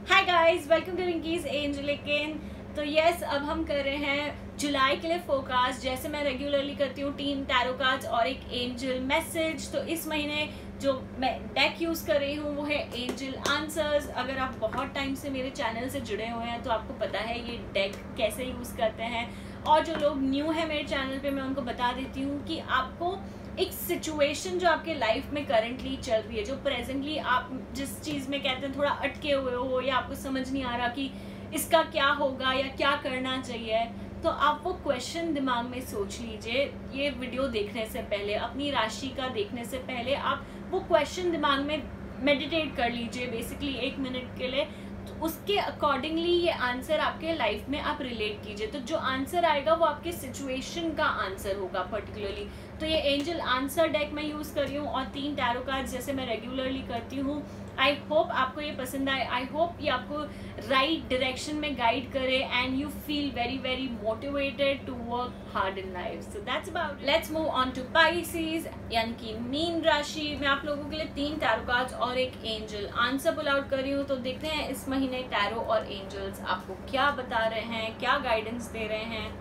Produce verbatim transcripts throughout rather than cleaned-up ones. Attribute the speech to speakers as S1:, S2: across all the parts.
S1: Hi guys, welcome to Rinki's एंजलिकन। तो yes, अब हम कर रहे हैं जुलाई के लिए फोरकास्ट। जैसे मैं रेगुलरली करती हूँ, तीन टैरो कार्ड्स और एक एंजल मैसेज। तो इस महीने जो मैं डेक यूज़ कर रही हूँ वो है एंजल आंसर्स। अगर आप बहुत टाइम से मेरे चैनल से जुड़े हुए हैं तो आपको पता है ये डेक कैसे यूज़ करते हैं। और जो लोग न्यू है मेरे चैनल पे, मैं उनको बता देती हूँ कि आपको एक सिचुएशन जो आपके लाइफ में करंटली चल रही है, जो प्रेजेंटली आप जिस चीज़ में कहते हैं थोड़ा अटके हुए हो या आपको समझ नहीं आ रहा कि इसका क्या होगा या क्या करना चाहिए, तो आप वो क्वेश्चन दिमाग में सोच लीजिए। ये वीडियो देखने से पहले, अपनी राशि का देखने से पहले आप वो क्वेश्चन दिमाग में मेडिटेट कर लीजिए बेसिकली एक मिनट के लिए। तो उसके अकॉर्डिंगली ये आंसर आपके लाइफ में आप रिलेट कीजिए। तो जो आंसर आएगा वो आपके सिचुएशन का आंसर होगा पर्टिकुलरली। तो ये एंजल आंसर डेक मैं यूज़ कर रही हूँ और तीन टैरो कार्ड्स जैसे मैं रेगुलरली करती हूँ। आई होप आपको ये पसंद आए। आई होप ये आपको राइट डायरेक्शन में गाइड करे and you feel very very motivated to work hard in life. So that's about. Let's move on to Pisces यानी कि मीन राशि। मैं आप लोगों के लिए तीन टैरो कार्ड्स और एक एंजल आंसर पुल आउट कर रही हूँ। तो देखते हैं इस महीने टैरो और एंजल्स आपको क्या बता रहे हैं, क्या गाइडेंस दे रहे हैं।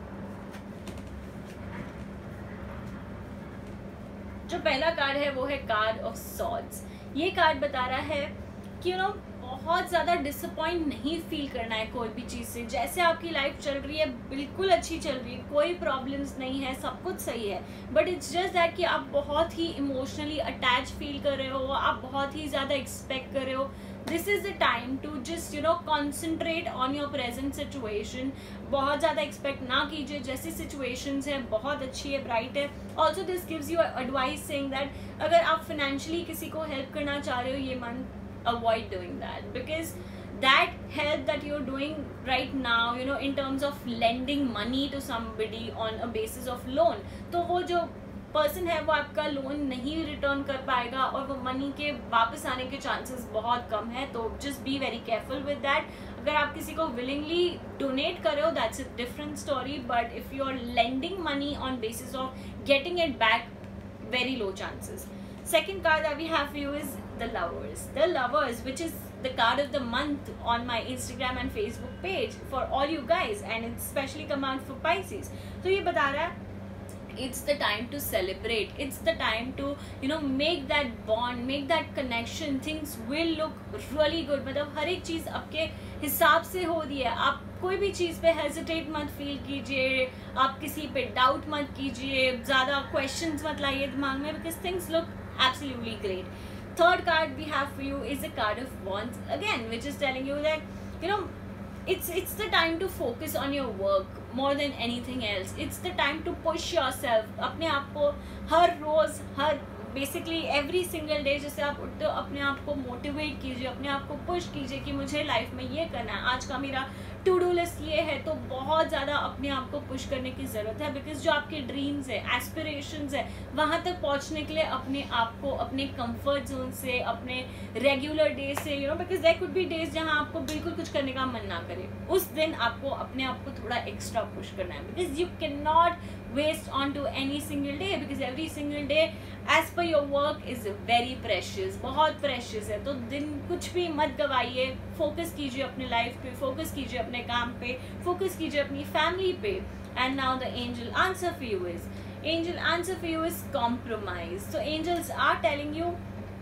S1: जो पहला कार्ड है वो है कार्ड ऑफ सॉर्ड्स। ये कार्ड बता रहा है कि यू नो बहुत ज़्यादा डिसअपॉइंट नहीं फील करना है कोई भी चीज़ से। जैसे आपकी लाइफ चल रही है बिल्कुल अच्छी चल रही है, कोई प्रॉब्लम्स नहीं है, सब कुछ सही है, बट इट्स जस्ट दैट कि आप बहुत ही इमोशनली अटैच फील कर रहे हो, आप बहुत ही ज़्यादा एक्सपेक्ट कर रहे हो। This is the time to just you know concentrate on your present situation. बहुत ज़्यादा एक्सपेक्ट ना कीजिए। जैसी सिचुएशंस है बहुत अच्छी है, ब्राइट है। Also this gives you advice saying that अगर आप फाइनेंशियली किसी को हेल्प करना चाह रहे हो ये month, avoid doing that because that help that you're doing right now, you know, in terms of lending money to somebody on a basis of loan, तो वो जो पर्सन है वो आपका लोन नहीं रिटर्न कर पाएगा और वो मनी के वापस आने के चांसेस बहुत कम है। तो just be very careful with that. अगर आप किसी को विलिंगली डोनेट कर रहे हो that's a different story, but if you are lending money on basis of getting it back, very low chances. Second card that we have for you is the lovers. The lovers, which is the card of the month on my Instagram and Facebook page for all you guys, and it's especially come out for Pisces. तो ये बता रहा है it's the time to celebrate, it's the time to you know make that bond, make that connection. Things will look really good. मतलब हर एक चीज़ आपके हिसाब से हो रही है। आप कोई भी चीज़ पे हेजिटेट मत फील कीजिए, आप किसी पे डाउट मत कीजिए, ज़्यादा क्वेश्चंस मत लाइए दिमाग में, because things look absolutely great. Third card we have for you is a card of wands again, which is telling you that you know it's it's the time to focus on your work more than anything else. It's the time to push yourself. अपने आप को हर रोज, हर basically every single day जैसे आप उठते हो, अपने आप को मोटिवेट कीजिए, अपने आप को पुश कीजिए कि मुझे लाइफ में ये करना है, आज का मेरा टू डू लिस्ट ये है। तो बहुत ज़्यादा अपने आप को पुश करने की ज़रूरत है, बिकॉज जो आपके ड्रीम्स है, एस्पिरेशंस है, वहाँ तक पहुँचने के लिए अपने आप को अपने कंफर्ट जोन से, अपने रेगुलर डे से, you know, because there could be days जहाँ आपको बिल्कुल कुछ करने का मन ना करे, उस दिन आपको अपने आप को थोड़ा एक्स्ट्रा पुश करना है, because you can not waste on to any single day, because every single day as per your work is very precious, बहुत प्रेशियस है। तो दिन कुछ भी मत गवाइए, फोकस कीजिए अपने लाइफ पे, फोकस कीजिए अपने काम पे, फोकस कीजिए अपनी फैमिली पे। And now the angel answer for you is angel answer for you is compromise. तो angels are telling you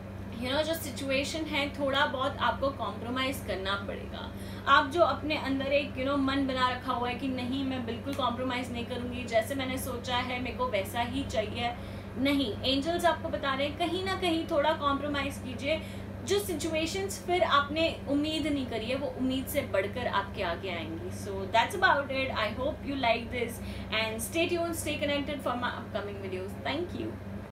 S1: you know जो सिचुएशन है थोड़ा बहुत आपको कॉम्प्रोमाइज़ करना पड़ेगा। आप जो अपने अंदर एक यू नो मन बना रखा हुआ है कि नहीं मैं बिल्कुल कॉम्प्रोमाइज़ नहीं करूँगी, जैसे मैंने सोचा है मेरे को वैसा ही चाहिए, नहीं, एंजल्स आपको बता रहे हैं कहीं ना कहीं थोड़ा कॉम्प्रोमाइज़ कीजिए। जो सिचुएशंस फिर आपने उम्मीद नहीं करी है वो उम्मीद से बढ़कर आपके आगे आएंगी। So that's about it. I hope you like this and stay tuned, stay connected for my upcoming videos. Thank you.